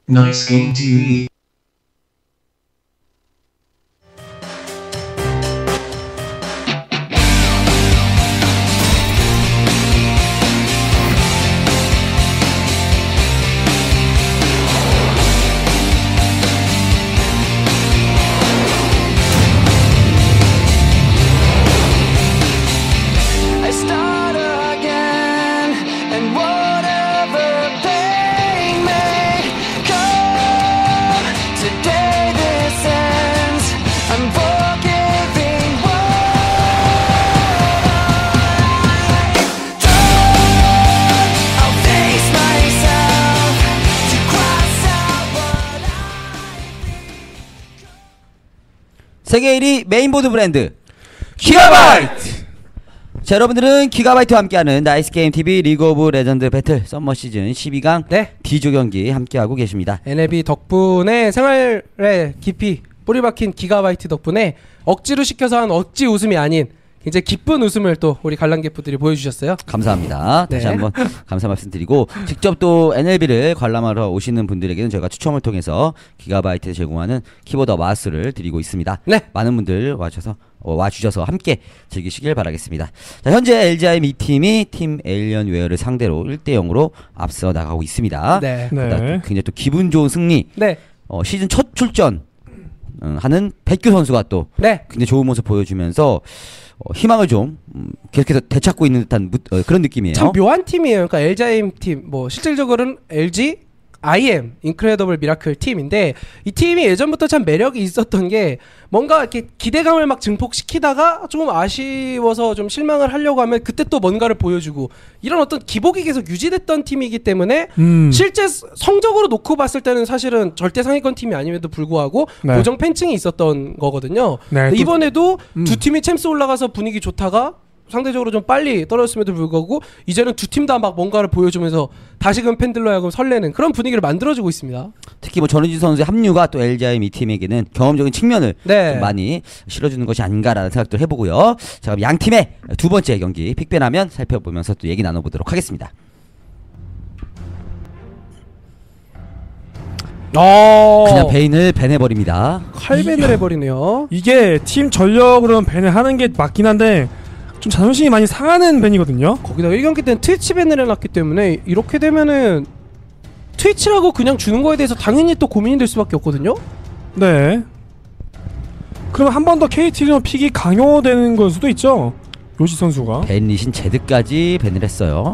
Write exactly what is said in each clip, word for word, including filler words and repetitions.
Nice Game 티비. 세계 일 위 메인보드 브랜드 기가바이트. 자, 여러분들은 기가바이트와 함께하는 나이스게임 티비 리그 오브 레전드 배틀 썸머 시즌 십이 강 네. D조 경기 함께하고 계십니다. 엔엘비 덕분에 생활에 깊이 뿌리박힌 기가바이트 덕분에 억지로 시켜서 한 억지 웃음이 아닌 굉장히 기쁜 웃음을 또 우리 관람객분들이 보여주셨어요. 감사합니다. 다시 네. 한번 감사 말씀드리고, 직접 또 엔엘비를 관람하러 오시는 분들에게는 저희가 추첨을 통해서 기가바이트 제공하는 키보드 마우스를 드리고 있습니다. 네. 많은 분들 와주셔서 어, 와주셔서 함께 즐기시길 바라겠습니다. 자, 현재 엘지아이엠 이 팀이 팀 에일리언웨어를 상대로 일 대 영으로 앞서 나가고 있습니다. 네. 네. 굉장히 또 기분 좋은 승리. 네. 어, 시즌 첫 출전 음, 하는 백규 선수가 또 네. 굉장히 좋은 모습 보여주면서 어, 희망을 좀 음, 계속해서 되찾고 있는 듯한 무, 어, 그런 느낌이에요. 참 묘한 팀이에요. 그러니까 엘지아이엠 팀, 뭐 실질적으로는 엘지 아이엠 인크레더블 미라클 팀인데, 이 팀이 예전부터 참 매력이 있었던 게 뭔가 이렇게 기대감을 막 증폭시키다가 좀 아쉬워서 좀 실망을 하려고 하면 그때 또 뭔가를 보여주고, 이런 어떤 기복이 계속 유지됐던 팀이기 때문에 음. 실제 성적으로 놓고 봤을 때는 사실은 절대 상위권 팀이 아님에도 불구하고 네. 고정 팬층이 있었던 거거든요. 네, 이번에도 음. 두 팀이 챔스 올라가서 분위기 좋다가 상대적으로 좀 빨리 떨어졌음에도 불구하고 이제는 두 팀 다 막 뭔가를 보여주면서 다시금 팬들로 하여금 설레는 그런 분위기를 만들어주고 있습니다. 특히 뭐 전우진 선수의 합류가 또 엘지아이엠 이 팀에게는 경험적인 측면을 네. 좀 많이 실어주는 것이 아닌가라는 생각도 해보고요. 자, 그럼 양 팀의 두 번째 경기 픽밴하면 살펴보면서 또 얘기 나눠보도록 하겠습니다. 어... 그냥 베인을 밴해버립니다. 칼밴을 해버리네요. 이게 팀 전력으로는 밴을 하는 게 맞긴 한데 좀 자존심이 많이 상하는 밴이거든요. 거기다가 일 경기 때는 트위치 밴을 해놨기 때문에 이렇게 되면은 트위치라고 그냥 주는 거에 대해서 당연히 또 고민이 될 수밖에 없거든요. 네. 그러면 한 번 더 케이티리노 픽이 강요되는 걸 수도 있죠. 요시 선수가 밴 리신 제드까지 밴을 했어요.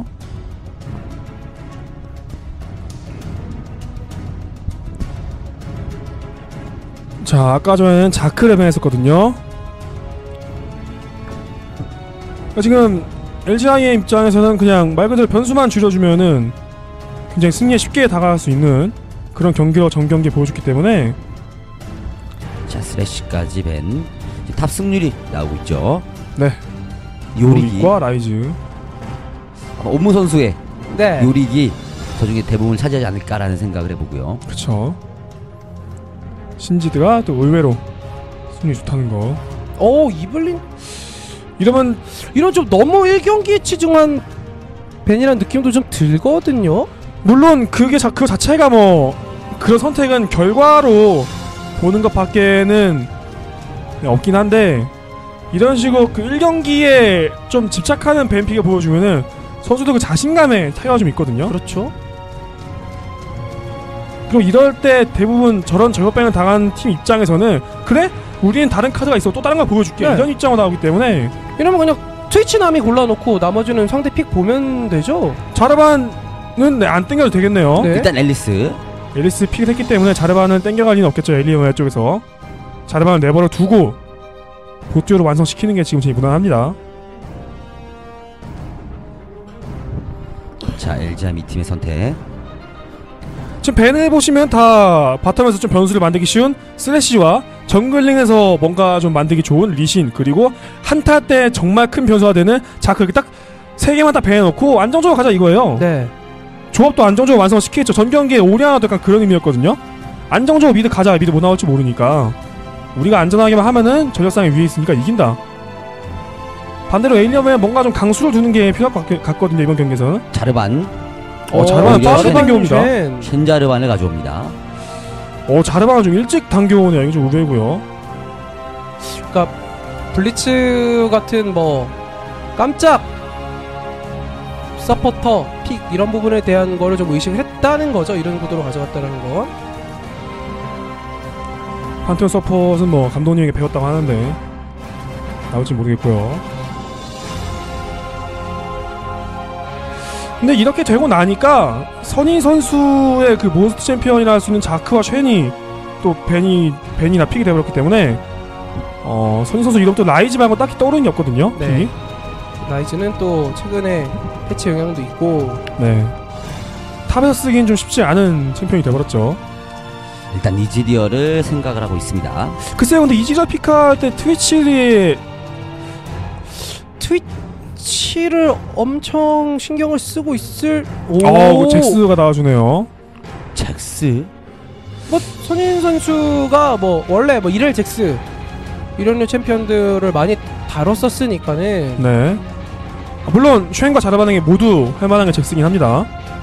자, 아까 전에는 자크를 밴했었거든요. 지금 엘지아이엠 입장에서는 그냥 말 그대로 변수만 줄여주면은 굉장히 승리에 쉽게 다가갈 수 있는 그런 경기로 전경기 보여줬기 때문에. 자, 스래시까지 밴. 탑 승률이 나오고 있죠. 네. 요리기과 라이즈. 아마 옴무 선수의 네. 요리기 저 중에 대부분을 차지하지 않을까라는 생각을 해보고요. 그렇죠. 신지드가 또 의외로 승리 좋다는 거. 오, 이블린 이러면 이런 좀 너무 일 경기에 치중한 밴이라는 느낌도 좀 들거든요. 물론 그게 자, 그 자체가 뭐 그런 선택은 결과로 보는 것밖에는 없긴 한데, 이런 식으로 그 일 경기에 좀 집착하는 밴픽을 보여주면은 선수들 그 자신감에 차이가 좀 있거든요. 그렇죠. 그리고 이럴 때 대부분 저런 저격밴을 당한 팀 입장에서는 그래? 우리는 다른 카드가 있어, 또 다른 걸 보여줄게, 네. 이런 입장으로 나오기 때문에. 이러면 그냥 트위치 남이 골라놓고 나머지는 상대 픽 보면 되죠. 자르반은 네, 안 땡겨도 되겠네요. 네. 일단 앨리스 앨리스 픽을 했기 때문에 자르반은 땡겨갈 리는 없겠죠. 엘리언웨어 쪽에서 자르반을 내버려 두고 보트로 완성시키는 게 지금 제일 무난합니다. 자, 엘지아이엠 이 팀의 선택. 지금 밴을 보시면 다 바텀에서 좀 변수를 만들기 쉬운 슬래시와 정글링에서 뭔가 좀 만들기 좋은 리신, 그리고 한타 때 정말 큰 변수가 되는 자크, 이렇게 딱 세 개만 다 배해놓고 안정적으로 가자 이거예요. 네. 조합도 안정적으로 완성을 시키겠죠. 전 경기에 오리아나도 약간 그런 의미였거든요. 안정적으로 미드 가자, 미드 못 나올지 모르니까 우리가 안전하게만 하면은 전력상에 위에 있으니까 이긴다. 반대로 에일리언에 뭔가 좀 강수를 두는 게 필요할 것 같거든요, 이번 경기에서는. 자르반. 어, 자르반 빠르게 당겨옵니다. 신자르반을 가져옵니다. 어 자르방을 좀 일찍 당겨오네요. 이게 좀 의외고요. 그러니까 블리츠 같은 뭐 깜짝 서포터 픽 이런 부분에 대한 거를 좀 의식을 했다는 거죠. 이런 구도로 가져갔다는 건. 판테온 서폿은 뭐 감독님에게 배웠다고 하는데 나올지 모르겠고요. 근데 이렇게 되고 나니까 선희 선수의 그 몬스터 챔피언이라 할 수 있는 자크와 쉔이 또 벤이 벤이나 픽이 되어버렸기 때문에 어 선희 선수 이름부터 라이즈 말고 딱히 떠오르는 게 없거든요. 네. 픽이. 라이즈는 또 최근에 패치 영향도 있고. 네. 탑에서 쓰기엔 좀 쉽지 않은 챔피언이 되어버렸죠. 일단 이지리얼을 생각을 하고 있습니다. 글쎄요, 근데 이지리얼 픽할 때 트위치에 트위치를 엄청 신경을 쓰고 있을. 오, 어, 잭스가 나와주네요. 잭스? 뭐 선인 선수가 뭐 원래 뭐 이렐 잭스 이런 류 챔피언들을 많이 다뤘었으니까는. 네. 물론 쉔과 자르바능이 모두 할만한 게 잭스긴 합니다.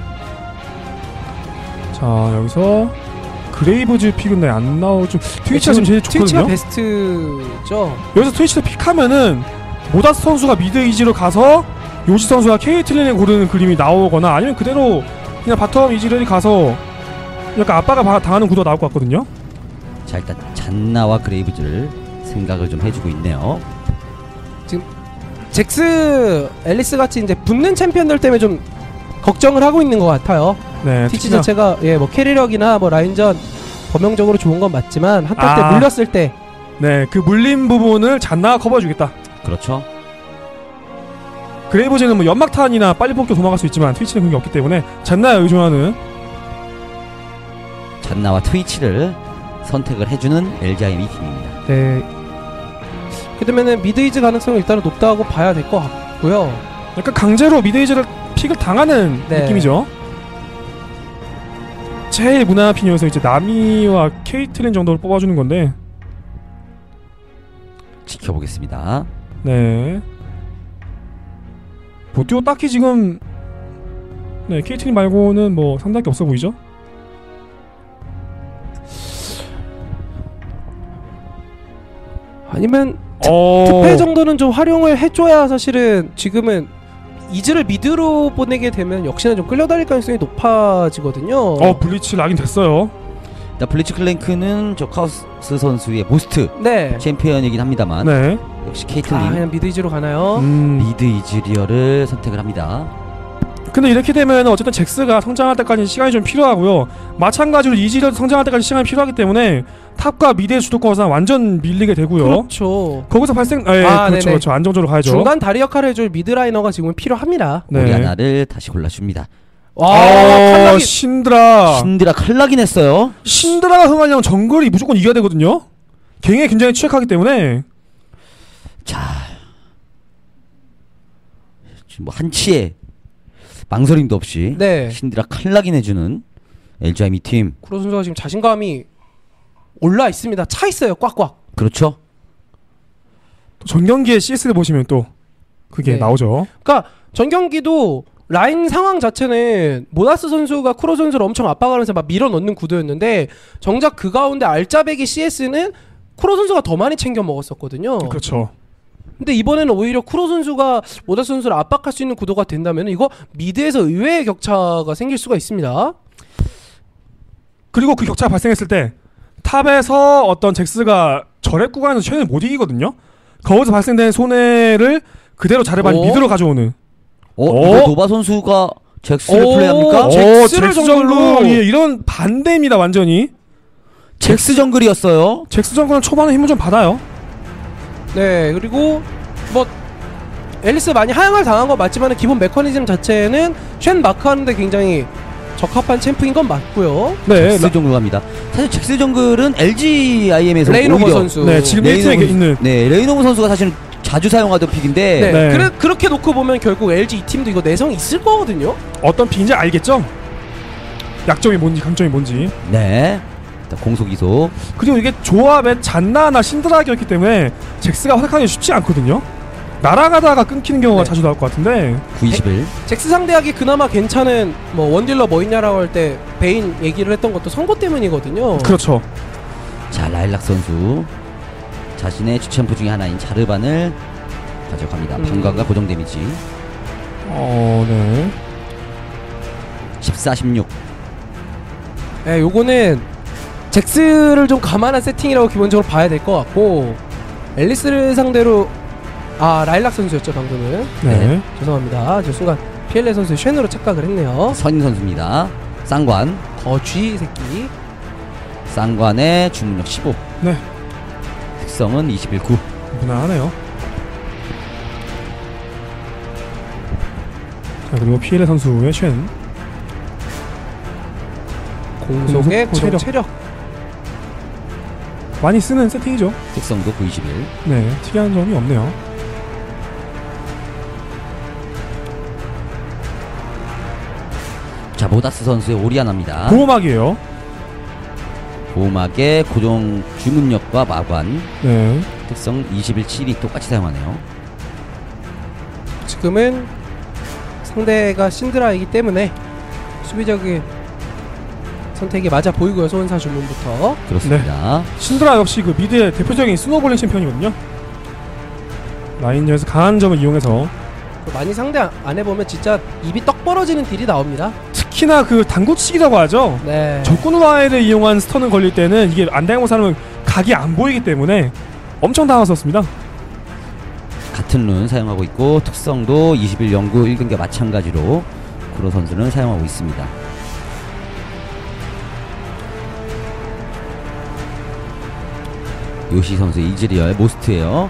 자, 여기서 그레이브즈 픽은 네, 안 나오죠. 트위치가 지금 제일 좋거든요. 트위치가 베스트죠. 여기서 트위치를 픽하면은 모다스 선수가 미드 이지로 가서 요시 선수가 케이틀린을 고르는 그림이 나오거나 아니면 그대로 그냥 바텀 이지를 가서 약간 압박을 바, 당하는 구도가 나올 것 같거든요. 자, 일단 잔나와 그레이브즈를 생각을 좀 해주고 있네요. 지금 잭스, 앨리스 같이 이제 붙는 챔피언들 때문에 좀 걱정을 하고 있는 것 같아요. 네, 티치 자체가 예 뭐 캐리력이나 뭐 라인전 범용적으로 좋은 건 맞지만 한타 아, 때 물렸을 때 네, 그 물린 부분을 잔나가 커버해주겠다. 그렇죠. 그레이브즈는 뭐 연막탄이나 빨리 뽑겨 도망갈 수 있지만 트위치는 그런 게 없기 때문에 잔나가 의존하는 잔나와 트위치를 선택을 해주는 엘지아이엠 이 팀입니다. 네. 그러면은 미드이즈 가능성이 일단은 높다고 봐야 될 것 같고요. 약간 강제로 미드이즈를 픽을 당하는 네. 느낌이죠. 제일 무난한 핀이어서 이제 나미와 케이틀린 정도를 뽑아주는 건데 지켜보겠습니다. 네. 보티오 딱히 지금 네 케이틀린 말고는 뭐 상당히 없어 보이죠? 아니면 특, 어... 특패 정도는 좀 활용을 해줘야 사실은 지금은 이즈를 미드로 보내게 되면 역시나 좀 끌려다닐 가능성이 높아지거든요. 어 블리츠 락인 됐어요. 일단 블리츠 클랭크는 저 카오스 선수의 모스트 네. 챔피언이긴 합니다만 네. 역시 케이틀린 아, 그냥 미드 이즈로 가나요? 음... 미드 이즈리얼을 선택을 합니다. 근데 이렇게 되면 어쨌든 잭스가 성장할 때까지 시간이 좀 필요하고요. 마찬가지로 이지리얼 성장할 때까지 시간이 필요하기 때문에 탑과 미드의 주도권상 완전 밀리게 되고요. 그렇죠. 거기서 발생, 예, 아, 그렇죠, 그렇죠. 안정적으로 가야죠. 중간 다리 역할을 해줄 미드라이너가 지금 필요합니다. 네. 오리아나를 다시 골라줍니다. 와, 어, 칼락이... 신드라. 신드라 칼락인 했어요. 신드라가 흥하려면 정글이 무조건 이겨야 되거든요. 갱에 굉장히 취약하기 때문에. 자, 지금 뭐 한치의 망설임도 없이 네. 신드라 칼락인 해주는 엘지아이엠 이 팀. 쿠로 선수가 지금 자신감이 올라 있습니다. 차 있어요, 꽉꽉. 그렇죠. 전 경기의 씨에스를 보시면 또 그게 네. 나오죠. 그러니까 전 경기도 라인 상황 자체는 모나스 선수가 쿠로 선수를 엄청 압박하면서 막 밀어넣는 구도였는데 정작 그 가운데 알짜배기 씨에스는 쿠로 선수가 더 많이 챙겨 먹었었거든요. 그렇죠. 근데 이번에는 오히려 쿠로 선수가 모나스 선수를 압박할 수 있는 구도가 된다면 이거 미드에서 의외의 격차가 생길 수가 있습니다. 그리고 그 격차가 발생했을 때 탑에서 어떤 잭스가 저랩 구간에서 쉔을 못 이기거든요. 거기서 발생된 손해를 그대로 자르반이 미드로 가져오는. 어? 이거 노바 선수가 잭스를 플레이합니까? 오, 잭스를 잭스 정글로. 정글로 예, 이런 반대입니다 완전히. 잭스 정글이었어요. 잭스 정글은 초반에 힘을 좀 받아요. 네, 그리고 뭐 앨리스 많이 하향을 당한 건 맞지만 기본 메커니즘 자체는 쉔 마크하는데 굉장히 적합한 챔프인 건 맞고요. 네, 잭스 정글 갑니다. 사실 잭스 정글은 엘지아이엠에서 레이노버 선수. 네, 지금 일 팀에 있는. 네, 레이노버 선수가 사실은 자주 사용하던 픽인데. 네, 네. 그래, 그렇게 놓고 보면 결국 엘지 이 팀도 이거 내성이 있을 거거든요. 어떤 픽인지 알겠죠? 약점이 뭔지 강점이 뭔지. 네. 일단 공속 이속. 그리고 이게 조합에 잔나나 신드라기였기 때문에 잭스가 활약하기 쉽지 않거든요. 날아가다가 끊기는 경우가 네. 자주 나올 것 같은데. 구 이십일. 잭스 상대하기 그나마 괜찮은 뭐 원딜러 뭐 있냐라고 할 때 베인 얘기를 했던 것도 선거 때문이거든요. 그렇죠. 자, 라일락 선수 자신의 주챔프 중에 하나인 자르반을 가져갑니다. 음. 방광과 고정 데미지. 어, 네. 십사, 십육. 네, 요거는 잭스를 좀 감안한 세팅이라고 기본적으로 봐야 될 것 같고, 앨리스를 상대로 아 라일락 선수였죠 방금은. 네. 네. 죄송합니다. 저 순간 피엘레 선수의 쉔으로 착각을 했네요. 선 선수입니다. 쌍관. 거쥐 새끼. 쌍관의 주문력 십오. 네. 특성은 이십일, 구. 무난하네요. 자, 그리고 피엘레 선수의 쉔. 공속의 고정 체력. 체력. 많이 쓰는 세팅이죠. 특성도 구 이십일. 네, 특이한 점이 없네요. 자, 모다스 선수의 오리아나입니다. 보호막이에요. 보호막의 고정 주문력과 마관. 네. 특성 이십일, 칠이 똑같이 사용하네요. 지금은 상대가 신드라이기 때문에 수비적인 선택이 맞아 보이고요. 소환사 주문부터. 그렇습니다. 네. 신드라 역시 그 미드의 대표적인 스노볼링 챔피언이거든요. 라인전에서 강한 점을 이용해서 많이 상대 안 해보면 진짜 입이 떡 벌어지는 딜이 나옵니다. 특히나 그 당구치기라고 하죠. 네. 적군 와해를 이용한 스턴을 걸릴 때는 이게 안 당하고 사람은 각이 안 보이기 때문에 엄청 당황스럽습니다. 같은 룬 사용하고 있고 특성도 이십일, 영구, 일 경기와 마찬가지로 구로 선수는 사용하고 있습니다. 요시 선수의 이즈리얼 모스트예요.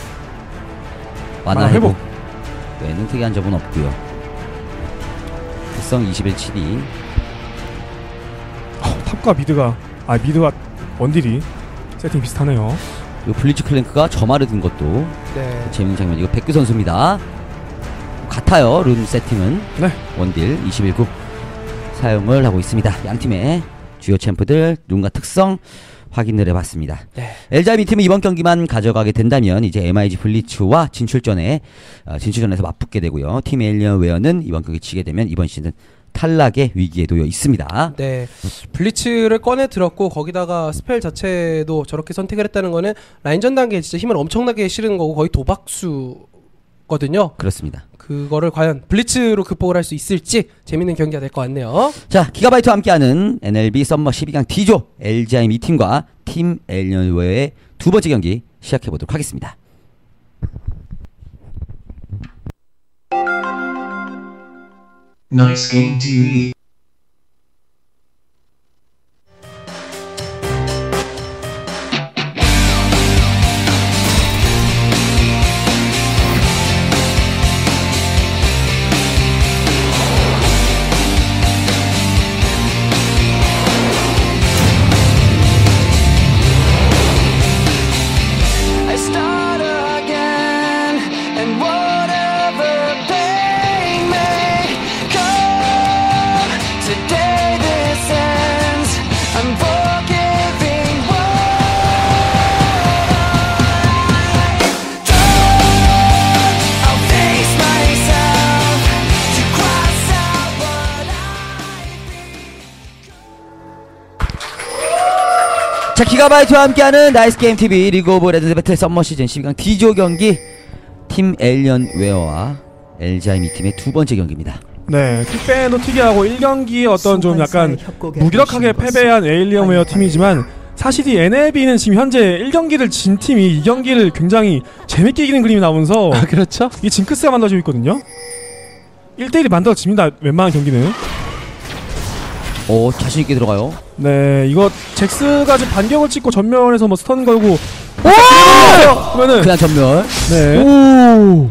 만화 회복 외에는 특이한 점은 없고요. 특성 이십일, 칠이. 어, 탑과 미드가 아 미드와 원딜이 세팅 비슷하네요. 그리고 블리츠 클랭크가 점화를 든 것도 네. 재밌는 장면. 이거 백규 선수입니다. 같아요. 룬 세팅은. 네. 원딜 이십일, 구 사용을 하고 있습니다. 양팀의 주요 챔프들 룬과 특성 확인을 해봤습니다. 네. 엘자이 팀은 이번 경기만 가져가게 된다면 이제 엠아이지 블리츠와 진출전에 어, 진출전에서 맞붙게 되고요. 팀 에일리언웨어는 이번 경기 지게 되면 이번 시즌 탈락의 위기에 놓여 있습니다. 네, 블리츠를 꺼내 들었고 거기다가 스펠 자체도 저렇게 선택을 했다는 거는 라인전 단계에 진짜 힘을 엄청나게 실은 거고 거의 도박수거든요. 그렇습니다. 그거를 과연 블리츠로 극복을 할 수 있을지 재밌는 경기가 될 것 같네요. 자, 기가바이트와 함께하는 엔엘비 썸머 십이 강 D조 엘지아이 팀과 팀 에일리언웨어의 두 번째 경기 시작해보도록 하겠습니다. Nice Game 티비. 자, 기가바이트와 함께하는 나이스게임티비 리그 오브 레전드 배틀 썸머 시즌 십이 강 D조 경기 팀 에일리언웨어와 엘지아이 팀의 두 번째 경기입니다. 네, 킥밴도 특이하고 일 경기에 어떤 좀 약간 무기력하게 패배한 에일리언웨어 팀이지만 사실 이 엔엘비는 지금 현재 일 경기를 진 팀이 이 경기를 굉장히 재밌게 이기는 그림이 나오면서 아, 그렇죠? 이 징크스가 만들어지고 있거든요. 일 대 일이 만들어집니다. 웬만한 경기는. 오, 자신있게 들어가요. 네, 이거 잭스가 지금 반격을 찍고 전면에서 뭐 스턴 걸고 오! 그러면은 그냥 전멸. 네. 오!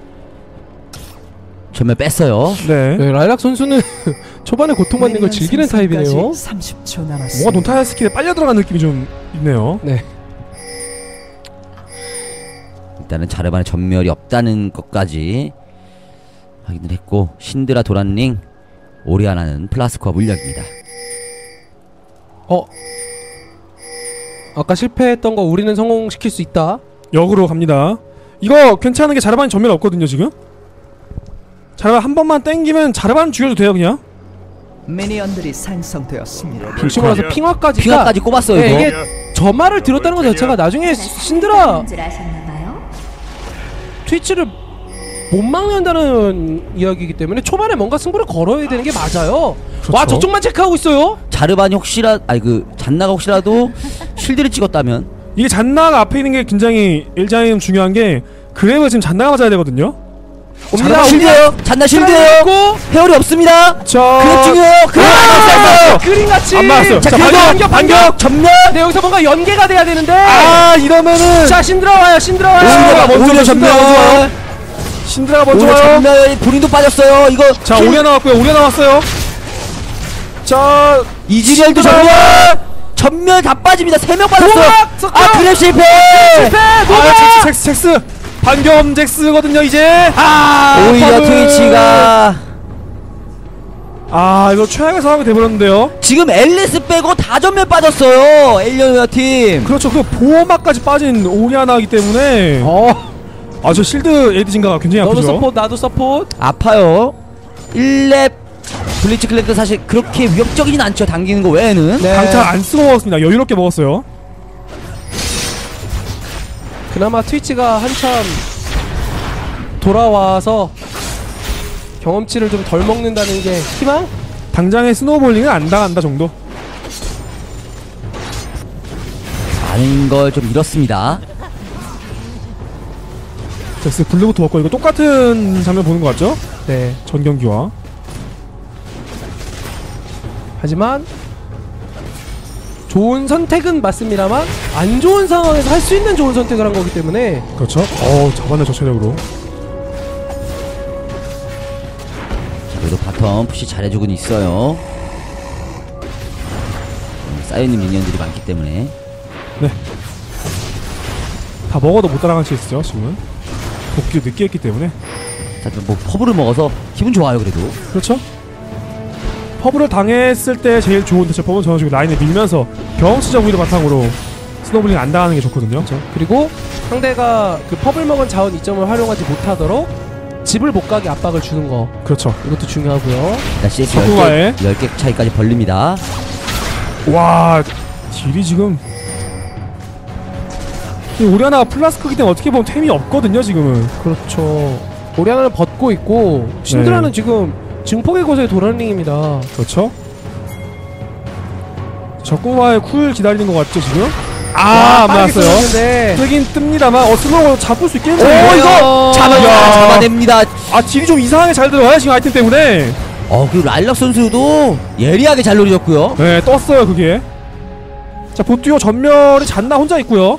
전멸 뺐어요. 네. 네, 라일락 선수는 초반에 고통받는 걸 즐기는 타입이네요. 삼십 초 남았습니다. 뭔가 논타 스킬에 빨려 들어간 느낌이 좀 있네요. 네. 일단은 자르반의 전멸이 없다는 것까지 확인을 했고 신드라 도란링 오리아나는 플라스크와 물약입니다. 어? 아까 실패했던 거 우리는 성공시킬 수 있다. 역으로 갑니다. 이거 괜찮은 게 자르반이 전면 없거든요 지금. 자르반 한 번만 땡기면 자르반 죽여도 돼요 그냥. 미니언들이 생성되었습니다. 지금 와서 핑화까지 핑화까지 꼽았어요 네, 이거. 이게 저 말을 들었다는 것 자체가 나중에 신드라 줄 아셨나봐요? 트위치를 못 막는다는 이야기이기 때문에 초반에 뭔가 승부를 걸어야 되는 게 맞아요. 그렇죠. 와 저쪽만 체크하고 있어요. 자르반이 혹시라 아니 그 잔나가 혹시라도 실드를 찍었다면 이게 잔나가 앞에 있는 게 굉장히 엘자임 중요한 게 그래브 지금 잔나가 맞아야 되거든요. 옵니다. 실드요. 잔나 실드요. 회오리 없습니다. 자, 그래 중요해요. 그래. 아, 그림같이 안 맞았어요. 자, 자, 그래도 반격 반격 반격 전면. 네 여기서 뭔가 연계가 돼야 되는데 아 이러면은 자 신드라 와요 신드라 와요 신드라 먼저 오히려 신드라 전면. 먼저 와요. 신드라가 먼저 오히려 와요. 전면 불인도 빠졌어요. 이거 자 킬- 오리아 나왔고요. 오리아 나왔어요. 자 이지리얼도 신드라. 전면. 전면 다 빠집니다. 세 명 빠졌어요. 노악! 석점! 아 그랩 실패. 실패 아 노바 잭스 잭스 잭스 반겸 잭스거든요 이제. 아 오히려 팝을. 트위치가 아 이거 최악의 상황이 돼버렸는데요. 지금 앨리스 빼고 다 전면 빠졌어요. 엘리언웨어 팀. 그렇죠. 그 보호막까지 빠진 오리아나이기 때문에 어 아 저 실드 에디진가가 굉장히 너도 아프죠. 서포트 나도 서포트 아파요. 일 렙 블리츠 클렉도 사실 그렇게 위협적이진 않죠. 당기는 거 외에는. 네. 강타 안 쓰고 먹었습니다. 여유롭게 먹었어요. 그나마 트위치가 한참 돌아와서 경험치를 좀 덜 먹는다는 게 희망? 당장의 스노우볼링은 안 당한다 정도. 많은 걸 좀 잃었습니다. 잭스 블루부터 먹고 이거 똑같은 장면 보는 것 같죠? 네 전 경기와. 하지만 좋은 선택은 맞습니다만 안 좋은 상황에서 할 수 있는 좋은 선택을 한 거기 때문에 그렇죠. 어우 잡았네 저 체력으로. 그래도 바텀 푸시 잘해주고는 있어요. 음, 쌓여있는 미니언들이 많기 때문에. 다 먹어도 못 따라간 케이스죠 지금은. 복귀를 늦게 했기 때문에. 자, 뭐 퍼블을 먹어서 기분 좋아요 그래도. 그렇죠. 퍼블을 당했을 때 제일 좋은 대처법은 저는 지금 라인에 밀면서 경험치적 우위를 바탕으로 스노우볼링 안 당하는 게 좋거든요. 그렇죠. 그리고 상대가 그 펍을 먹은 자원 이점을 활용하지 못하도록 집을 못 가게 압박을 주는 거 그렇죠. 이것도 중요하고요. 일단 씨에스 적구가에. 열 개 차이까지 벌립니다. 와 딜이 지금 이 오리아나가 플라스크이기 때문에 어떻게 보면 템이 없거든요 지금은. 그렇죠. 오리아나를 벗고 있고 신드라는 지금 증폭의 곳에 도란링입니다. 그렇죠. 적구와의 쿨 기다리는 것 같죠 지금? 와, 아안 빠르게 맞았어요. 쏘는데 뜨긴 뜹니다만 어 스노우 잡을 수 오 있겠는데. 이거 잡아 야. 잡아냅니다. 아 딜이 좀 이상하게 잘 들어가요 지금 아이템 때문에. 어 그리고 라일락 선수도 예리하게 잘 노려졌고요. 네 떴어요 그게. 자 보듀오 전멸이 잔나 혼자 있고요.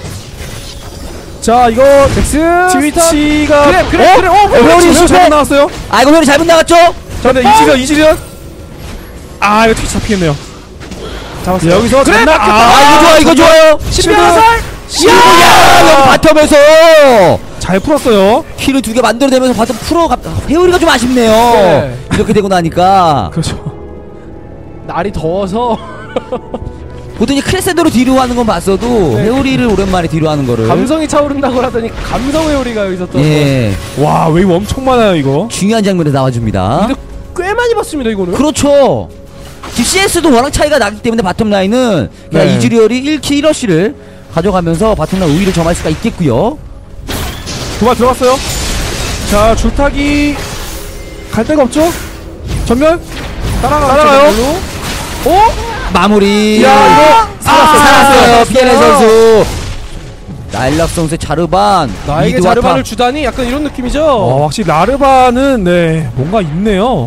자 이거 잭스 트위치가 그래 그래 어? 그래 어 어, 그래 회오리 실패! 잘못 나왔어요. 아 이거 회오리 잘못 나갔죠? 자 근데 이지련 이지련 아 이거 트위치 잡히겠네요. 잡았어요. 여기서 그래, 잔나 막혔다. 아 이거 좋아 이거 좋아요. 신변화살 야 여기 바텀에서 잘 풀었어요. 키를 두 개 만들어내면서 바텀 풀어 가. 회오리가 좀 아쉽네요. 네. 이렇게 되고 나니까 그렇죠. 날이 더워서 보통 이제 크레센도로 뒤로 하는 건 봤어도 네. 회오리를 오랜만에 뒤로 하는 거를. 감성이 차오른다고 하더니 감성 회오리가 여기서 또 예 와 웨이브 엄청 많아요 이거. 중요한 장면에 나와줍니다. 근데 꽤 많이 봤습니다 이거는. 그렇죠. 지금 씨에스도 워낙 차이가 나기 때문에 바텀 라인은 그냥 네. 이즈리얼이 일 킬 일 러시를 가져가면서 바텀 라인 우위를 점할 수가 있겠고요. 도발 들어갔어요. 자 줄타기 갈 데가 없죠? 전멸 따라가 따라가요. 어? 마무리. 야, 이거 살았어요. 살았어요. 피에네 살았어요. 선수. 나일락 선수의 자르반. 나에게 미드와 자르반을 탑. 주다니 약간 이런 느낌이죠. 어 확실히 라르바는 네 뭔가 있네요.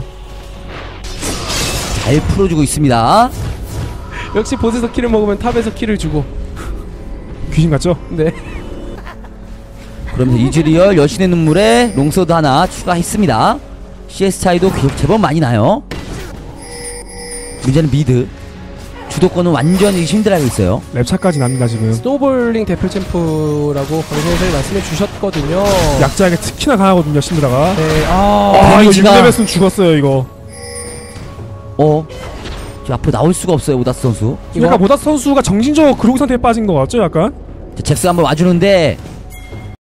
잘 풀어주고 있습니다. 역시 보스에서 킬을 먹으면 탑에서 킬을 주고. 귀신 같죠? 네. 그러면서 이즈리얼 여신의 눈물에 롱서드 하나 추가했습니다. 씨에스 차이도 제법 많이 나요. 문제는 미드. 주도권은 완전히 신드라고 있어요. 랩차까지 납니다 지금. 스노볼링 대표 챔프라고 방송에서 말씀해 주셨거든요. 약자에게 특히나 강하거든요 신드라가. 네. 아. 아 이거 데미지가- 육 레벨은 죽었어요 이거. 어? 지금 앞으로 나올 수가 없어요 오다스 선수. 약간 보다스 선수가 정신적으로 그로기 상태에 빠진 것 같죠 약간? 자, 잭스 한번 와주는데